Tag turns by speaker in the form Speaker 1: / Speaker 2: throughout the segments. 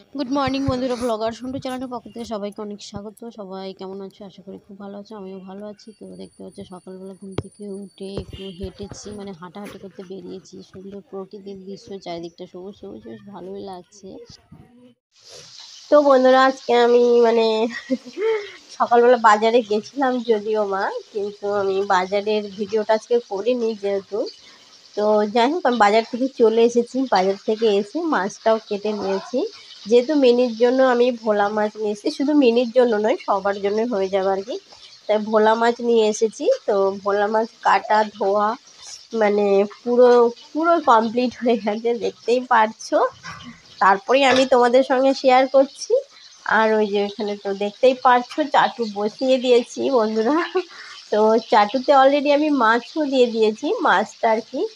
Speaker 1: Good morning বন্ধুরা, blogger Santu চ্যানেলের পক্ষ থেকে সবাইকে অনেক স্বাগত। সবাই কেমন আছো? আশা করি খুব ভালো আছো। আমিও ভালো আছি। তো দেখতে হচ্ছে সকালবেলা ঘুম থেকে উঠে একটু হেঁটেছি, মানে হাঁটাহাঁটি করতে বেরিয়েছি। সুন্দর প্রকৃতির দৃশ্য, চারিদিকটা সবুজ সবুজ, বেশ ভালোই লাগছে।
Speaker 2: তো বন্ধুরা, আজকে আমি সকালবেলা বাজারে গেছিলাম যদিও কিন্তু আমি বাজারের ভিডিওটা আজকে করিনি যেহেতু। তো যাই হোক, আমি বাজার থেকে চলে এসেছি। বাজার থেকে এসে মাছটাও কেটে নিয়েছি। যেহেতু মিনির জন্য আমি ভোলা মাছ নিয়ে এসেছি, শুধু মিনির জন্য নয়, সবার জন্য হয়ে যাবে আর কি। তাই ভোলা মাছ নিয়ে এসেছি। তো ভোলা মাছ কাটা ধোয়া মানে পুরো পুরো কমপ্লিট হয়ে গেছে, দেখতেই পারছো। তারপরেই আমি তোমাদের সঙ্গে শেয়ার করছি। আর ওই যে এখানে তো দেখতেই পারছো, চাটু বসিয়ে দিয়েছি বন্ধুরা। তো চাটুতে অলরেডি আমি মাছও দিয়ে দিয়েছি। মাছটা আর কি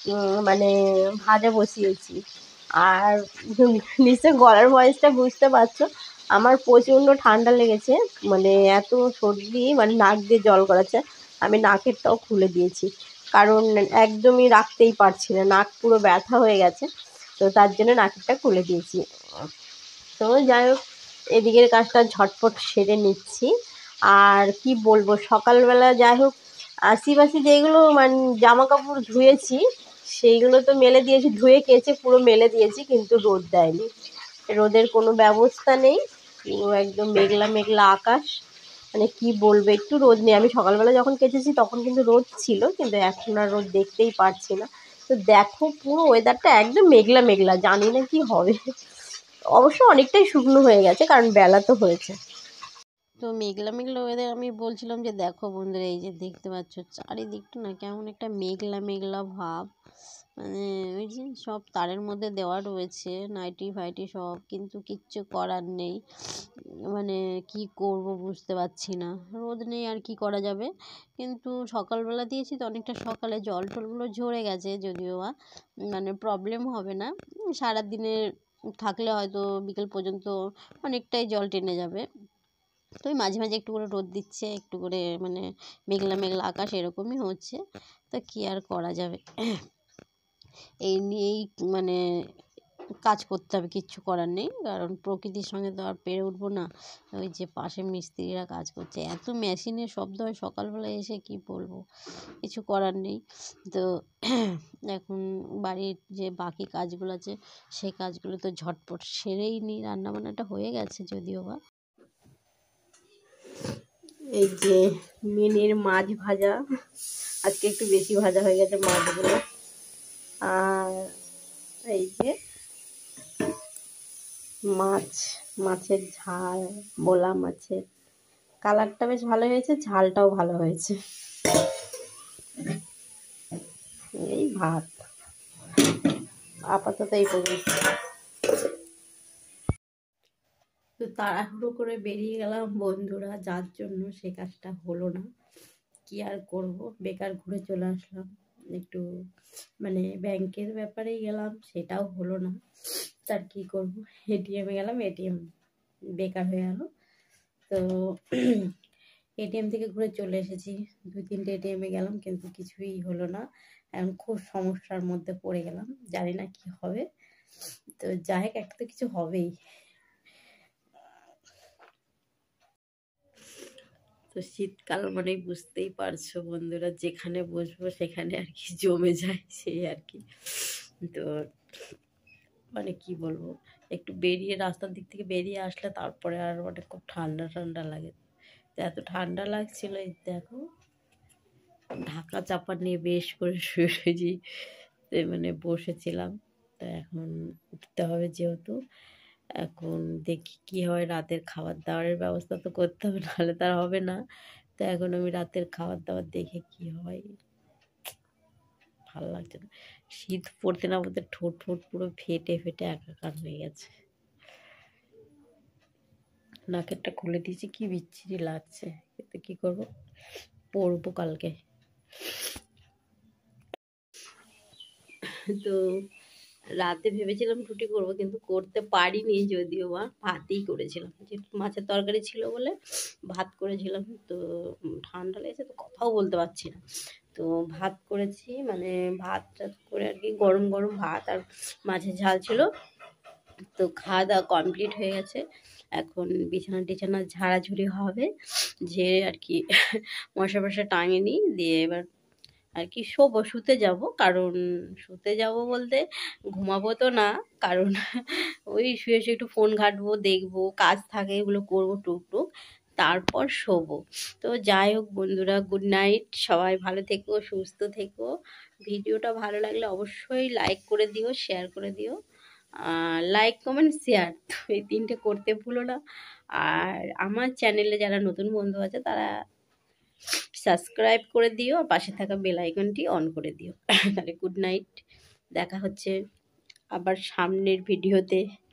Speaker 2: ভাজা বসিয়েছি। আর নিশ্চয় গলার ভয়েসটা বুঝতে পারছো, আমার প্রচণ্ড ঠান্ডা লেগেছে। এত সর্দি, নাক দিয়ে জল গড়াচ্ছে। আমি নাকেরটাও খুলে দিয়েছি, কারণ একদমই রাখতেই পারছি না, নাক পুরো ব্যথা হয়ে গেছে। তো তার জন্য নাকেরটা খুলে দিয়েছি। তো যাই হোক, এদিকের কাজটা ঝটপট সেরে নিচ্ছি। আর কি বলবো, সকালবেলা যাই হোক আশিপাশি যেগুলো জামা কাপড় ধুয়েছি সেইগুলো তো মেলে দিয়েছি, ধুয়ে কেচে পুরো মেলে দিয়েছি, কিন্তু রোদ দেয়নি। রোদের কোনো ব্যবস্থা নেই, পুরো একদম মেঘলা মেঘলা আকাশ। কি বলবো, একটু রোদ নেই। আমি সকালবেলা যখন কেচেছি তখন কিন্তু রোদ ছিল, কিন্তু এখন আর রোদ দেখতেই পাচ্ছি না। তো দেখো, পুরো ওয়েদারটা একদম মেঘলা মেঘলা, জানি না কি হবে। অবশ্য অনেকটাই শুকনো হয়ে গেছে, কারণ বেলা তো হয়েছে।
Speaker 1: তো মেঘলা মেঘলা ওয়েদার, আমি বলছিলাম যে দেখো বন্ধুরা, এই যে দেখতে পাচ্ছ চারিদিকটা না কেমন একটা মেঘলা মেঘলা ভাব। ওই যে সব তারের মধ্যে দেওয়া রয়েছে নাইটি ফাইটি সব, কিন্তু কিচ্ছু করার নেই। কি করব বুঝতে পারছি না, রোদ নেই আর কি করা যাবে। কিন্তু সকালবেলা দিয়েছি তো অনেকটা সকালে, জল টলগুলো ঝরে গেছে যদিও বা, প্রবলেম হবে না। সারাদিনে থাকলে হয়তো বিকেল পর্যন্ত অনেকটাই জল টেনে যাবে। তো মাঝে মাঝে একটু করে রোদ দিচ্ছে, একটু করে মেঘলা মেঘলা আকাশ এরকমই হচ্ছে। তো কী আর করা যাবে, এই নিয়েই কাজ করতে হবে, কিচ্ছু করার নেই। কারণ প্রকৃতির সঙ্গে তো আর পেরে উঠবো না। ওই যে পাশে মিস্ত্রিরা কাজ করছে, এত মেশিনের শব্দ হয় সকালবেলা এসে, কি বলবো, কিছু করার নেই। তো এখন বাড়ির যে বাকি কাজগুলো আছে সেই কাজগুলো তো ঝটপট সেরেই নিই। রান্নাবান্নাটা হয়ে গেছে যদিও বা।
Speaker 2: এই যে মিনির মাছ ভাজা, আজকে একটু বেশি ভাজা হয়ে গেছে মাছগুলো। আর এই যে মাছের ঝাল, ভোলা মাছের কালারটা বেশ ভালো হয়েছে, ঝালটাও ভালো হয়েছে। এই ভাত আপাতত এই পর্যন্ত। তো তাড়াহুড়ো করে বেরিয়ে গেলাম বন্ধুরা, যার জন্য সে কাজটা হলো না। কি আর করব, বেকার ঘুরে চলে আসলাম। একটু ব্যাংকের ব্যাপারেই গেলাম, সেটাও হলো না। তার কি করব, এটিএমে গেলাম, এটিএম বেকার হয়ে গেল। তো এটিএম থেকে ঘুরে চলে এসেছি। 2-3টে এটিএমে গেলাম, কিন্তু কিছুই হলো না। এখন খুব সমস্যার মধ্যে পড়ে গেলাম, জানি না কি হবে। তো যাই হোক, একটা তো কিছু হবেই। তো শীতকাল বুঝতেই পারছো বন্ধুরা, যেখানে বসবো সেখানে আর কি জমে যায়, সেই আর কি। তো কি বলবো, একটু বেরিয়ে রাস্তার দিক থেকে বেরিয়ে আসলে তারপরে আর খুব ঠান্ডা ঠান্ডা লাগে। তো এত ঠান্ডা লাগছিল, এই দেখো ঢাকা চাপা নিয়ে বেশ করে শুয়েছি, বসেছিলাম। তো এখন উঠতে হবে যেহেতু, এখন দেখি কি হয়। রাতের খাবার দাবারের ব্যবস্থা তো করতে হবে, নাহলে তার হবে না। তো এখন আমি রাতের খাবার দাবার দেখে কি হয়। ভালো লাগছে না, শীত পড়তে না পড়তে ঠোঁট ফোট পুরো ফেটে ফেটে একাকার হয়ে গেছে। নাকেরটা খুলে দিয়েছি, কি বিচ্ছিরি লাগছে, কিন্তু কি করবো, পরবো কালকে। তো রাতে ভেবেছিলাম রুটি করব, কিন্তু করতে পারিনি, যদিও বা ভাতই করেছিলাম। যেহেতু মাছের তরকারি ছিল বলে ভাত করেছিলাম। তো ঠান্ডা লেগেছে, তো কথাও বলতে পারছি না। তো ভাত করেছি, ভাত টাত করে আর কি, গরম গরম ভাত আর মাছের ঝাল ছিল।
Speaker 1: তো খাওয়া দাওয়া কমপ্লিট হয়ে গেছে, এখন বিছানা টিছানা ঝাড়াঝুড়ি হবে, যে আর কি মশা ফশা টাঙেনি দিয়ে এবার আর কি শোবো, শুতে যাব। কারণ শুতে যাব বলতে ঘুমাবো তো না, কারণ ওই শুয়ে শুয়ে একটু ফোন ঘাঁটবো, দেখবো, কাজ থাকে এগুলো করবো টুকটুক, তারপর শোবো। তো যাই হোক বন্ধুরা, গুড নাইট, সবাই ভালো থেকো, সুস্থ থেকো। ভিডিওটা ভালো লাগলে অবশ্যই লাইক করে দিও, শেয়ার করে দিও। লাইক কমেন্ট শেয়ার তো এই তিনটে করতে ভুলো না। আর আমার চ্যানেলে যারা নতুন বন্ধু আছে তারা সাবস্ক্রাইব করে দিও, আর পাশে থাকা বেল আইকনটি অন করে দিও। তাহলে গুড নাইট, দেখা হচ্ছে আবার সামনের ভিডিওতে।